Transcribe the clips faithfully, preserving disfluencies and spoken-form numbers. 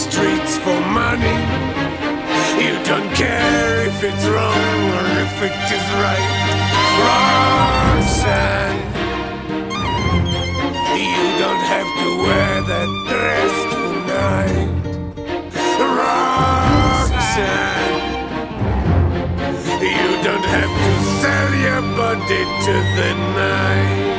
streets for money. You don't care if it's wrong or if it is right. Roxanne, you don't have to wear that dress tonight. Roxanne, you don't have to sell your body to the night.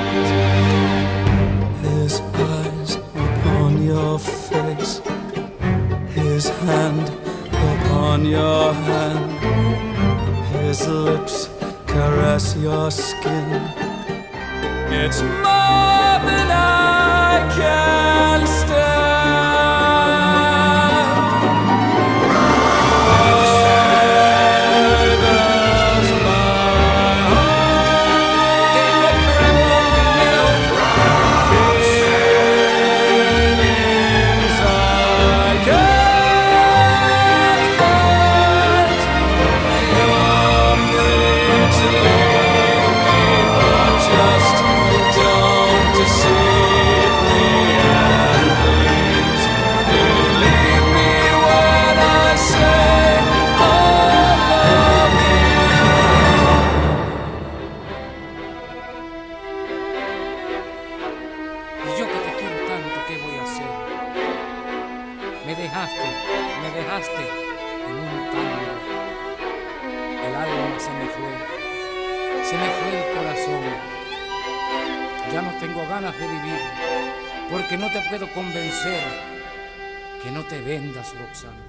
His eyes upon your face, his hand upon your hand, his lips caress your skin. It's more than I can stand. Porque no te puedo convencer que no te vendas, Roxana.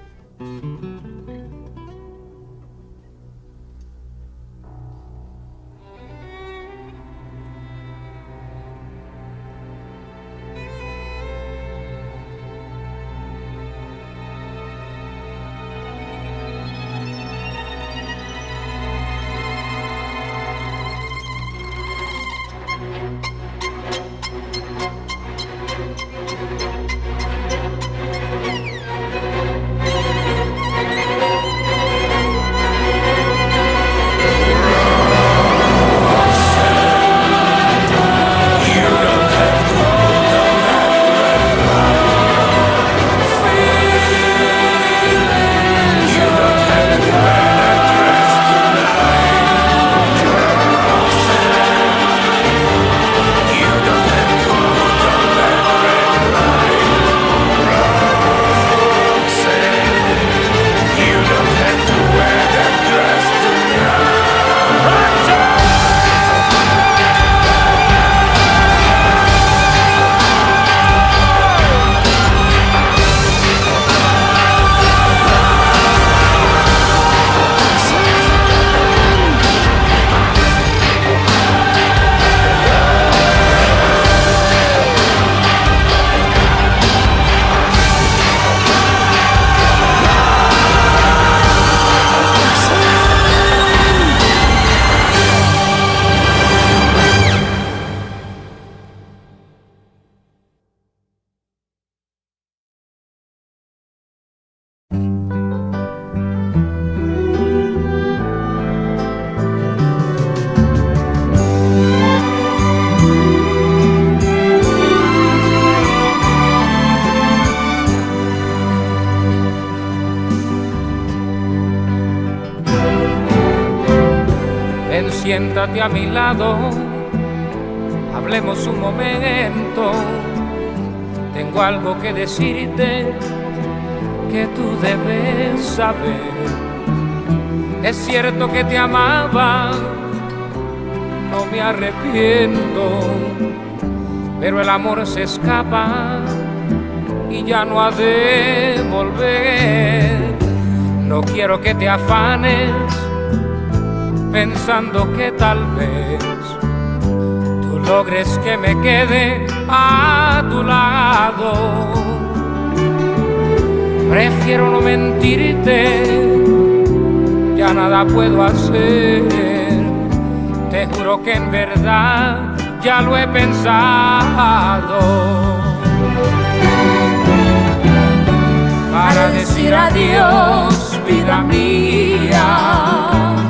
Siéntate a mi lado, hablemos un momento. Tengo algo que decirte que tú debes saber. Es cierto que te amaba, no me arrepiento, pero el amor se escapa y ya no ha de volver. No quiero que te afanes pensando que tal vez tú logres que me quede a tu lado. Prefiero no mentirte, ya nada puedo hacer. Te juro que en verdad ya lo he pensado. Para decir adiós, vida mía,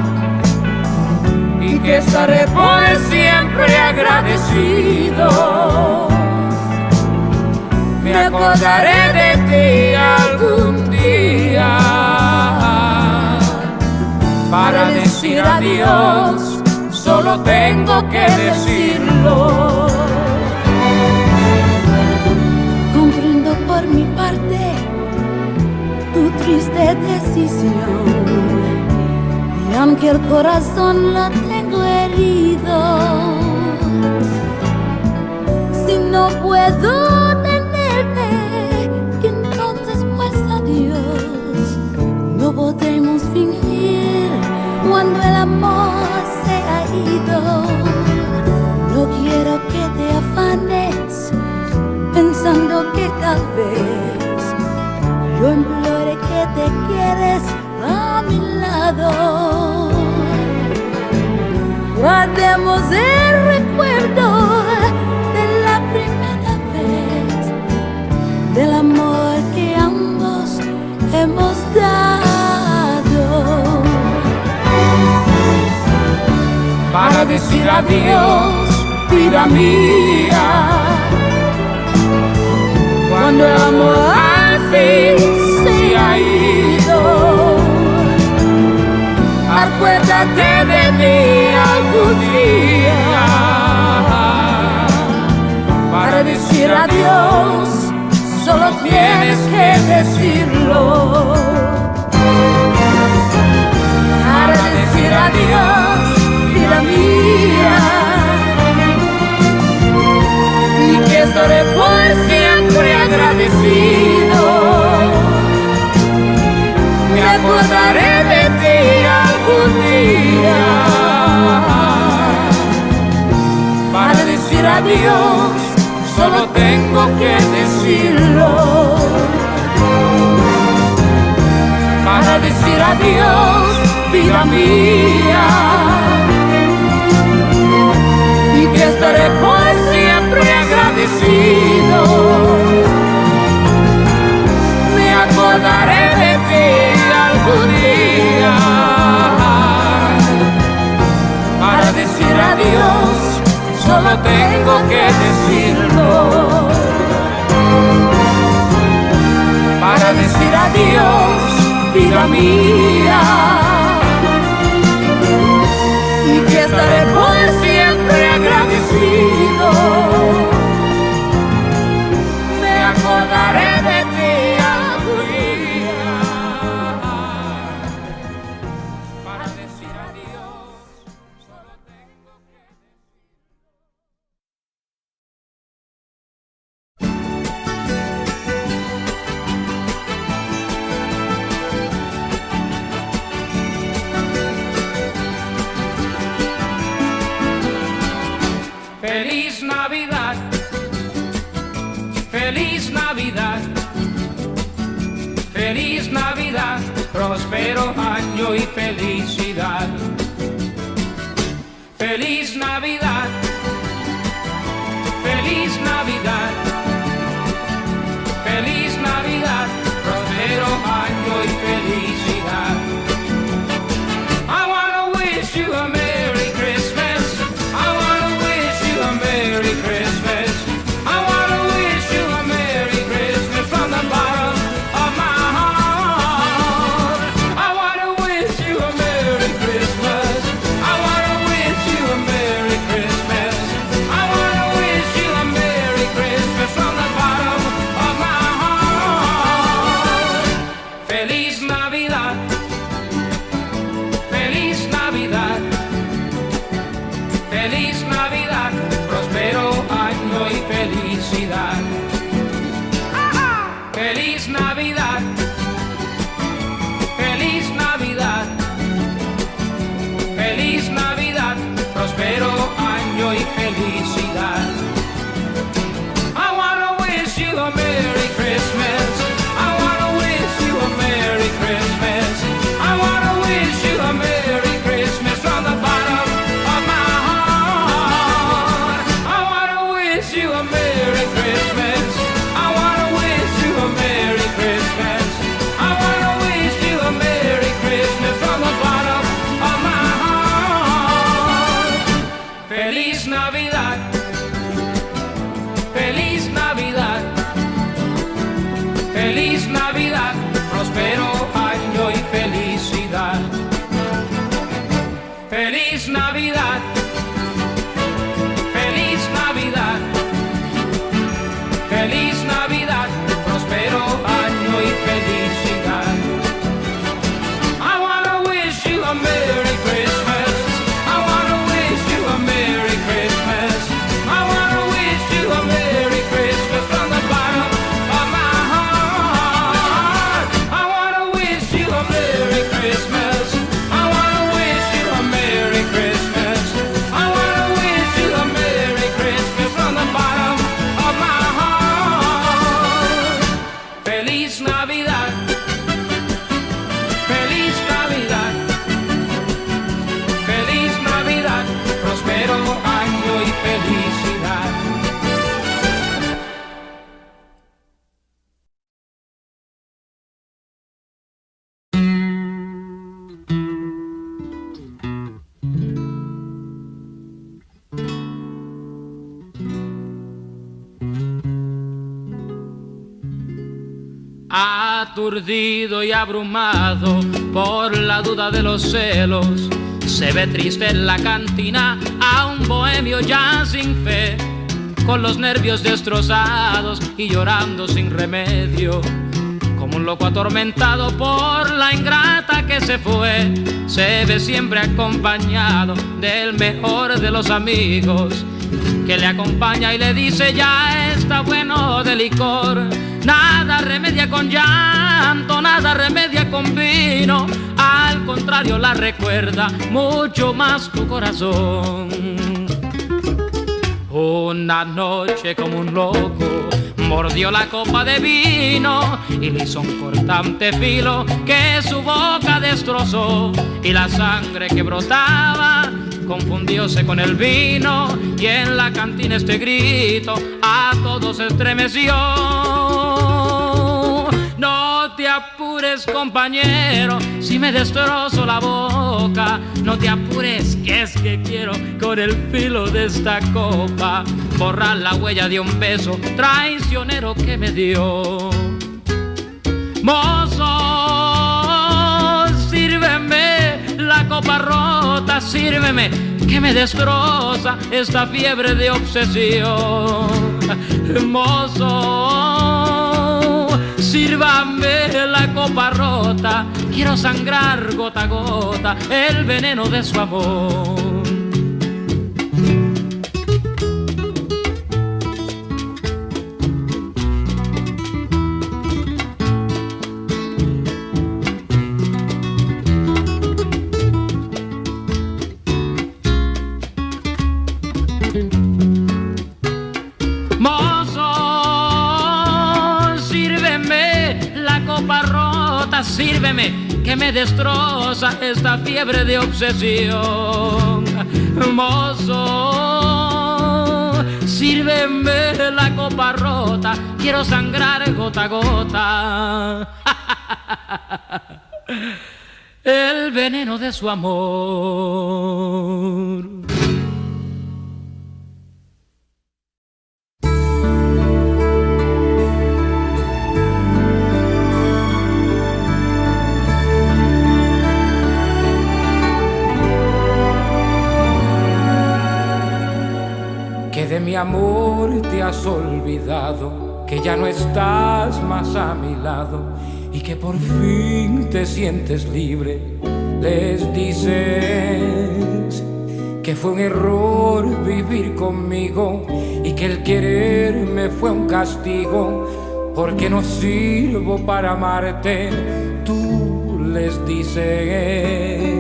y que estaré por siempre agradecido. Me acordaré de ti algún día. Para decir adiós, solo tengo que decirlo. Comprendo por mi parte tu triste decisión, y aunque el corazón lo tengo herido, si no puedo tenerte, entonces pues adiós. No podemos fingir cuando el amor se ha ido. No quiero que te afanes pensando que tal vez yo implore que te quedes a mi lado. Guardemos el recuerdo de la primera vez, del amor que ambos hemos dado. Para decir adiós, vida mía, cuando el amor al fin se ha ido, acuérdate de mí algún día. Para decir adiós, solo tienes que decirlo. Para decir adiós, vida mía, y que estaré por siempre agradecido. Me acordaré de ti algún día. Para decir adiós, solo tengo que decirlo. Para decir adiós, vida mía, y que estaré por siempre agradecido. Me acordaré de ti algún día. Para decir adiós, solo tengo que decirlo. Para decir adiós, vida mía, y que estaré por siempre agradecido. Me acordaré de ti algún día. Para decir adiós, solo tengo que Feliz Navidad, feliz Navidad, feliz Navidad, próspero año y felicidad. Feliz Navidad, feliz Navidad, feliz Navidad, próspero año y felicidad. I wanna wish you a Merry Christmas. I wanna wish you a Merry Christmas. I wanna wish you a Merry Christmas from the bottom of my heart. I wanna wish you a Merry Christmas. I wanna wish you a Merry Christmas. I wanna wish you a Merry Christmas from the bottom of my heart. Feliz Navidad, feliz Navidad, feliz Navidad, próspero año y felicidad. Feliz Navidad, feliz Navidad, feliz Navidad, próspero año y felicidad. I wanna wish you a Merry Christmas. I wanna wish you a Merry Christmas. aturdido y abrumado por la duda de los celos. Se ve triste en la cantina a un bohemio ya sin fe, con los nervios destrozados y llorando sin remedio. Como un loco atormentado por la ingrata que se fue, se ve siempre acompañado del mejor de los amigos, que le acompaña y le dice: ya está bueno de licor. Nada remedia con llanto, nada remedia con vino, al contrario la recuerda mucho más tu corazón. Una noche como un loco mordió la copa de vino y le hizo un cortante filo que su boca destrozó, y la sangre que brotaba confundióse con el vino, y en la cantina este grito a todos estremeció: no te apures, compañero, si me destrozo la boca. No te apures, que es que quiero con el filo de esta copa borrar la huella de un beso traicionero que me dio. Mozo, sírveme la copa rota, sírveme, que me destroza esta fiebre de obsesión. Mozo, sírvame la copa rota, quiero sangrar gota a gota el veneno de su amor. Sírveme, que me destroza esta fiebre de obsesión. Mozo, sírveme la copa rota, quiero sangrar gota a gota el veneno de su amor. De mi amor te has olvidado, que ya no estás más a mi lado y que por fin te sientes libre. Les dices que fue un error vivir conmigo y que el quererme fue un castigo, porque no sirvo para amarte. Tú les dices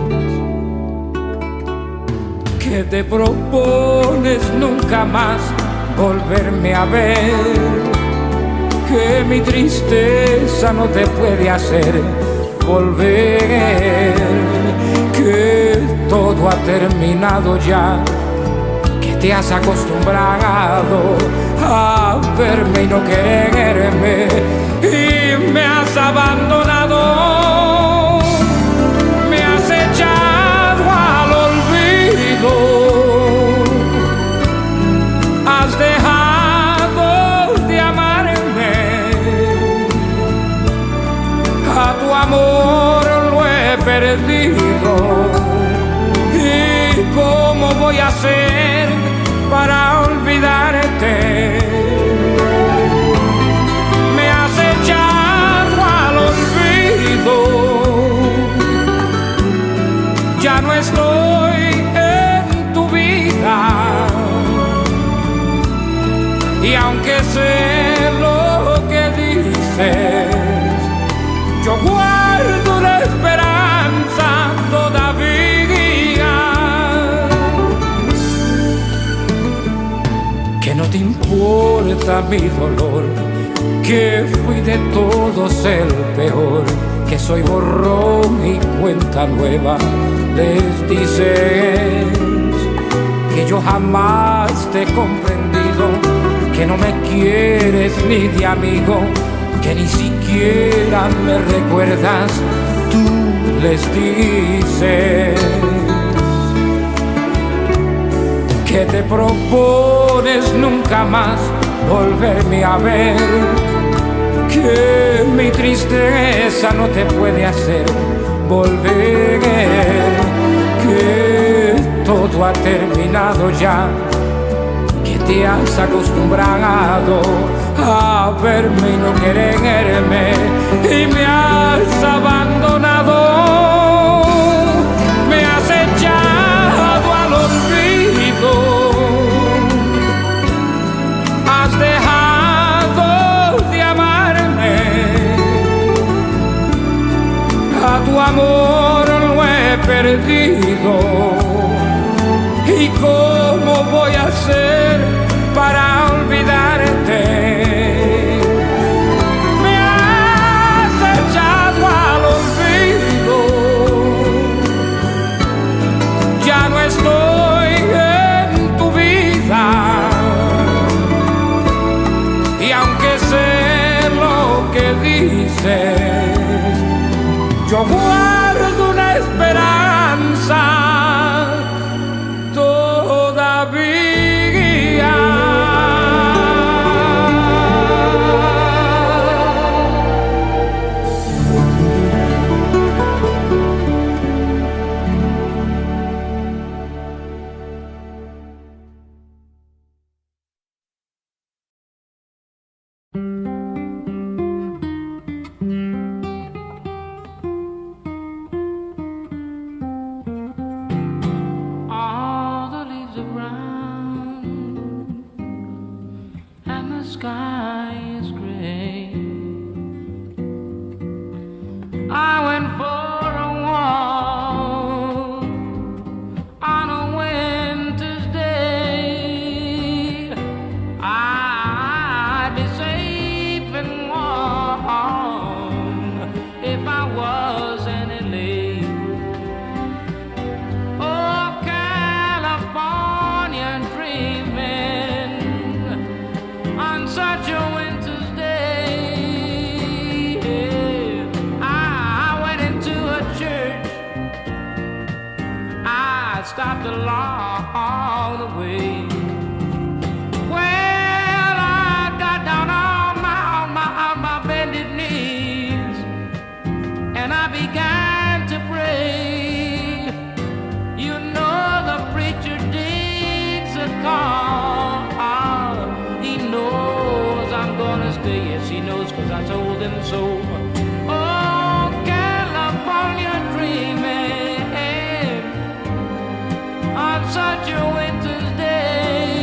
que te propones nunca más volverme a ver, que mi tristeza no te puede hacer volver, que todo ha terminado ya, que te has acostumbrado a verme y no quererme, y me has abandonado, me has echado al olvido, has dejado de amarme, a tu amor lo he perdido. ¿Y cómo voy a hacer para olvidarte? Me has echado al olvido, ya no estoy en tu vida, y aunque sé lo que dices, yo guardo la esperanza todavía, que no te importa mi dolor, que fui de todos el peor, que soy borrón y cuenta nueva. Les dices que yo jamás te he comprendido, que no me quieres ni de amigo, que ni siquiera me recuerdas. Tú les dices que te propones nunca más volverme a ver, que mi tristeza no te puede hacer volver, que todo ha terminado ya, que te has acostumbrado a verme y no quererme y me has abandonado, me has echado al olvido, has dejado de amarme, a tu amor lo he perdido. ¿Y cómo voy a hacer para olvidarte? Me has echado al olvido, ya no estoy en tu vida, y aunque sé lo que dices, yo guardo una esperanza todavía. Stopped along the way. Well, I got down on my, on my, on my bended knees, and I began to pray. You know the preacher digs a call. He knows I'm gonna stay. Yes, he knows, 'cause I told him so. Oh, California dreaming on such a winter's day.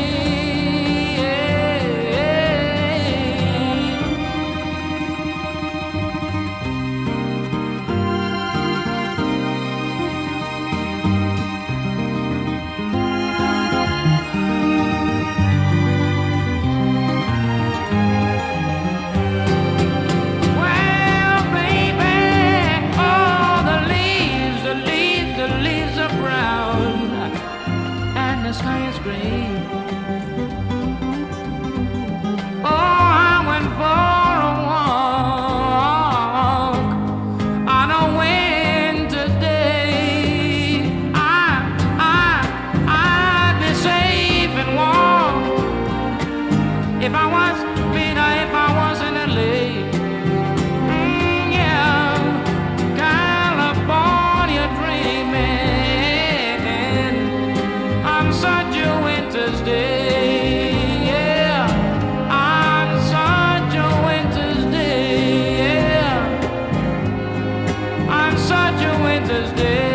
Well, baby, all the leaves, the leaves, the leaves are brown, the sky is gray. Oh, I went for a walk on a winter's day. I, I, I'd be safe and warm if I was, mean, if I wasn't late. Mm, yeah, California dreaming on such a winter's day, yeah, on such a winter's day, yeah, on such a winter's day.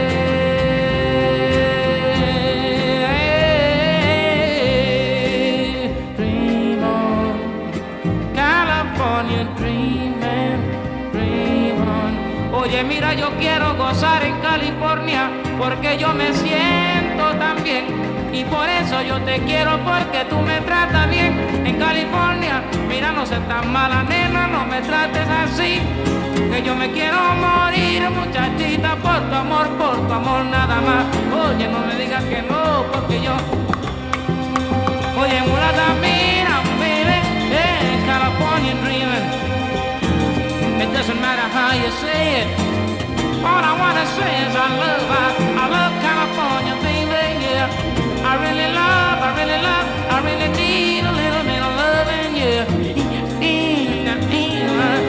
Dream on, California dreaming, dream on. Oye, mira, yo quiero gozar en California porque yo me siento tan bien. Y por eso yo te quiero, porque tú me tratas bien. En California, mira, no seas tan mala, nena, no me trates así, que yo me quiero morir, muchachita, por tu amor, por tu amor nada más. Oye, no me digas que no, porque yo... Oye, mulata, mira, baby, hey, California dreaming. It doesn't matter how you say it. All I wanna say is I love, I, I love California, baby, yeah. I really love, I really love, I really need a little bit of loving, yeah.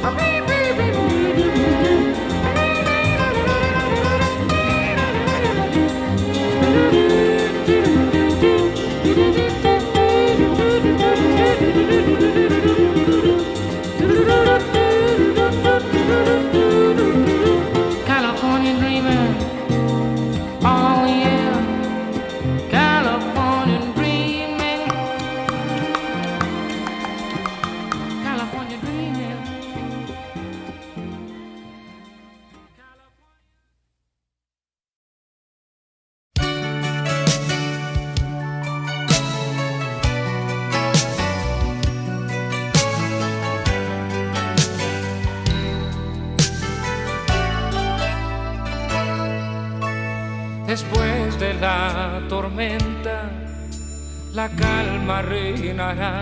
Después de la tormenta, la calma reinará.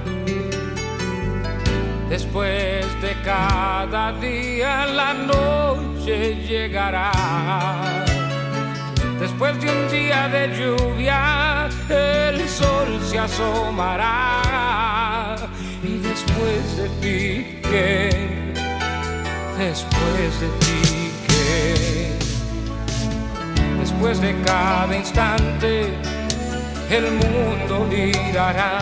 Después de cada día, la noche llegará. Después de un día de lluvia, el sol se asomará. Y después de ti, ¿qué? Después de ti, ¿qué? Después de cada instante, el mundo girará.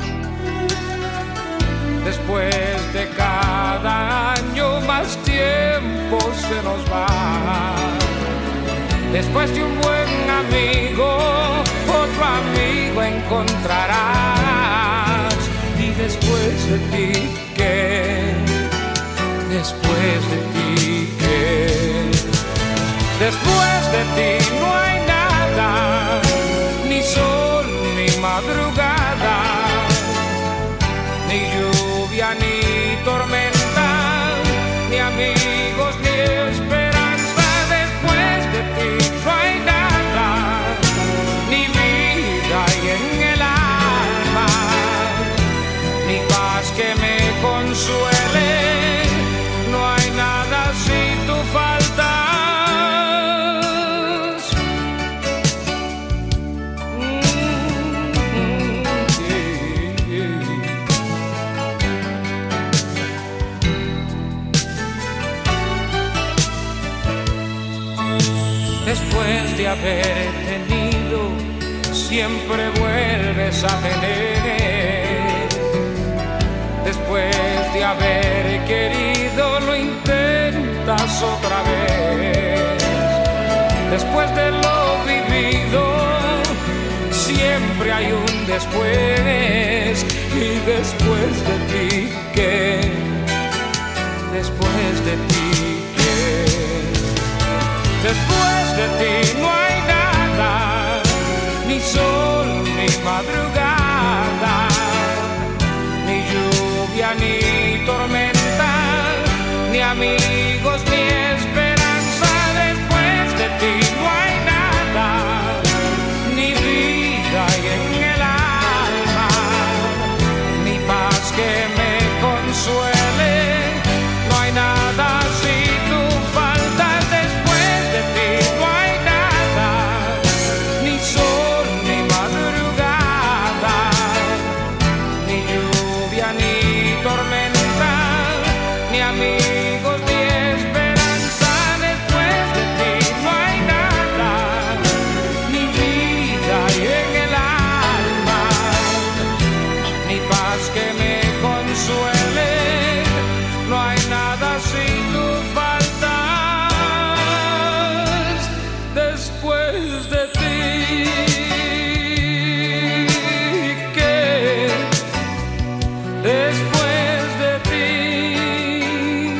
Después de cada año, más tiempo se nos va. Después de un buen amigo, otro amigo encontrarás. Y después de ti, ¿qué? Después de ti, ¿qué? Después de ti no hay nada, ni sol, ni madrugada, ni lluvia, ni tormenta, ni amigos, ni esperanza. Después de ti no hay nada, ni vida y en el alma, ni paz que me consuele. No hay nada si tú faltas. Después de haber tenido, siempre vuelves a tener. Después de haber querido, lo intentas otra vez. Después de lo vivido, siempre hay un después. Y después de ti, ¿qué? Después de ti, ¿qué? Después de ti no hay nada, ni sol, ni madrugada, ni lluvia, ni tormenta, ni amigos, ni esperanza. Después de ti no hay nada, ni vida y en el alma, ni paz que me consuele. No hay nada si tú faltas. Después de ti no hay nada, ni sol, ni madrugada, ni lluvia, ni tormenta, ni amigos, ni esperanza. Después de ti no hay nada, ni vida y en el alma, ni paz que me consuele. No hay nada si tú faltas. Después de ti, ¿qué? Después de ti,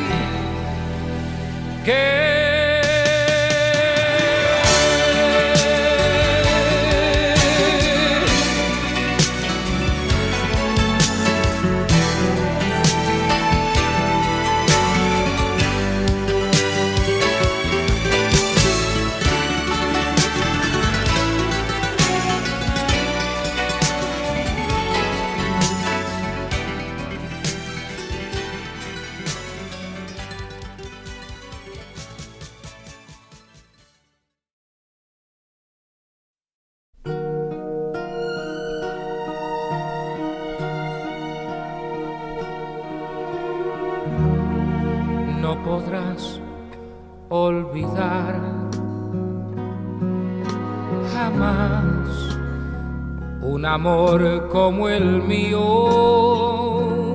podrás olvidar jamás un amor como el mío,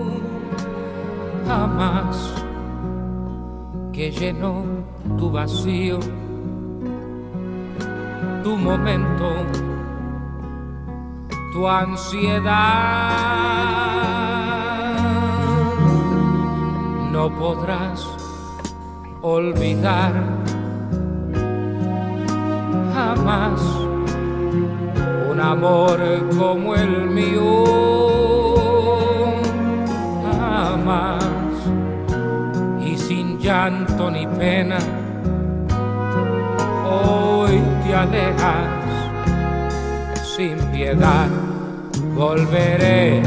jamás, que llenó tu vacío, tu momento, tu ansiedad. No podrás olvidar jamás un amor como el mío, jamás, y sin llanto ni pena hoy te alejas sin piedad. Volveré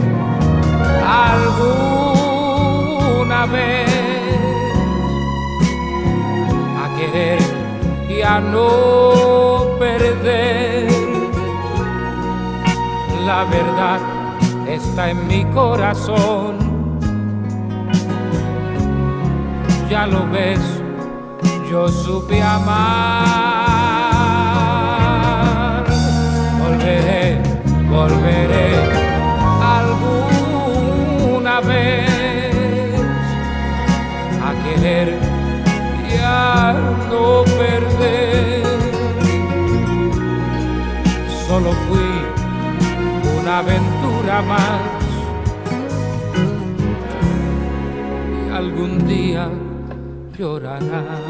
alguna vez a querer y a no perder. La verdad está en mi corazón, ya lo ves, yo supe amar. Volveré, volveré alguna vez a querer y a no perder. Solo fui una aventura más y algún día llorarás.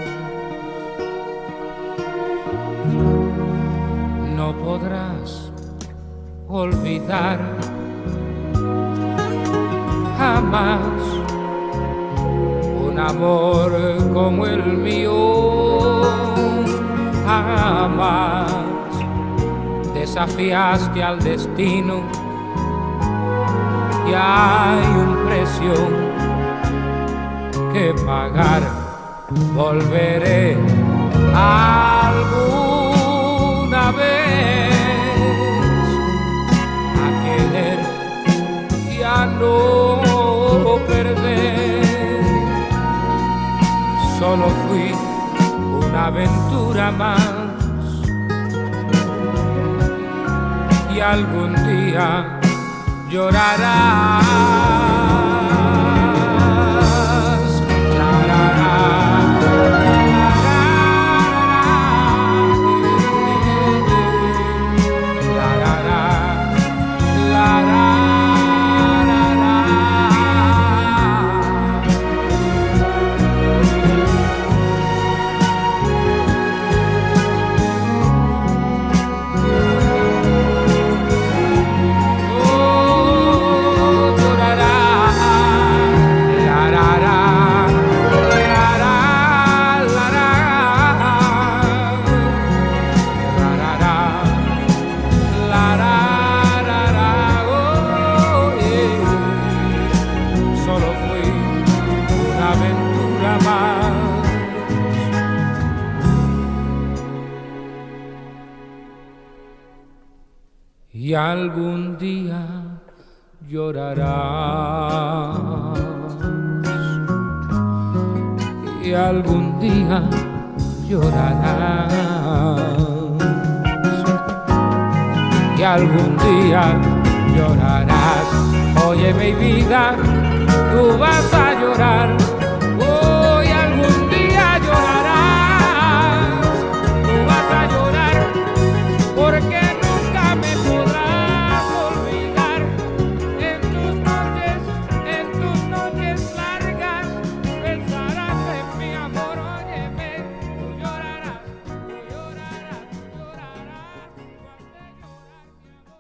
No podrás olvidar jamás un amor como el mío, jamás. Desafiaste al destino y hay un precio que pagar. Volveré alguna vez a querer y a no perder. Solo fui una aventura más y algún día llorarás. La, la, la, la, la, la, la. Y algún día llorarás, y algún día llorarás, y algún día llorarás. Oye mi vida, tú vas a llorar. Hoy algún día llorarás, tú vas a llorar, porque nunca me podrás olvidar. En tus noches, en tus noches largas, pensarás en mi amor. Óyeme, tú llorarás, tú llorarás, llorarás, tú has de llorar, mi amor.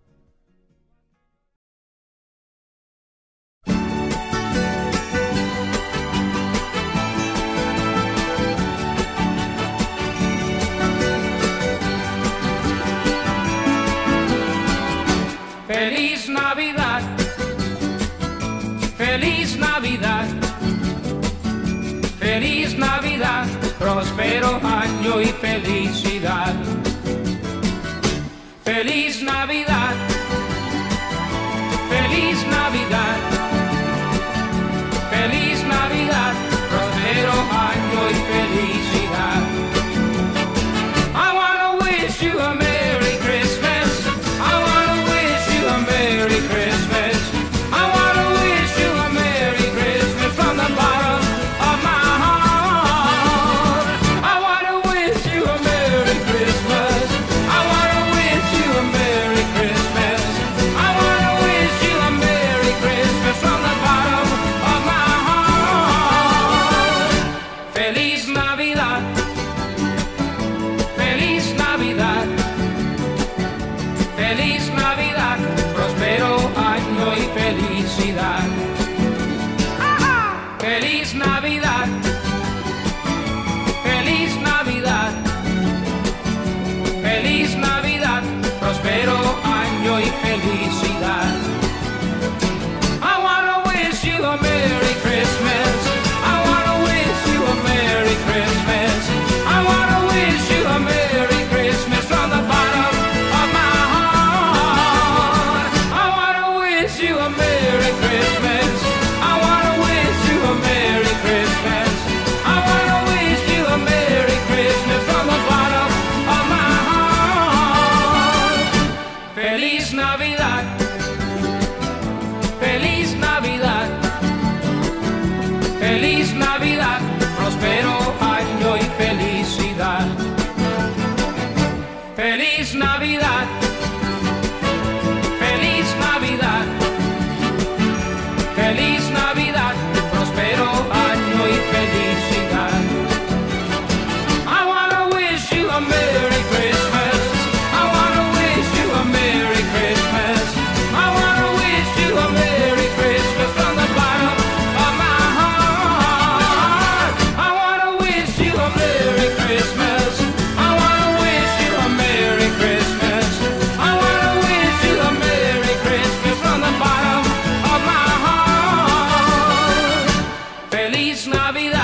Feliz Navidad, feliz Navidad, feliz Navidad, próspero año y felicidad. Feliz Navidad, feliz Navidad, feliz Navidad, próspero Feliz Navidad, feliz Navidad, feliz Navidad, próspero año y felicidad. I wanna wish you a Merry Christmas. I wanna wish you a Merry Christmas. I wanna wish you a Merry Christmas from the bottom of my heart. I wanna wish you a Merry Christmas. I wanna wish you a Merry Christmas. I wanna wish you a Merry Christmas from the bottom of my heart. Feliz Navidad, feliz Navidad, feliz Navidad, próspero año y felicidad. Feliz Navidad, feliz Navidad, feliz Navidad, próspero año y felicidad. I wanna wish you a Merry Christmas. I wanna wish you a Merry Christmas. I wanna wish you a Merry Christmas from the bottom of my heart. I wanna wish you a Merry Christmas. I wanna wish you a Merry Christmas. I wanna wish you a Merry Christmas from the bottom of my heart. Feliz Navidad.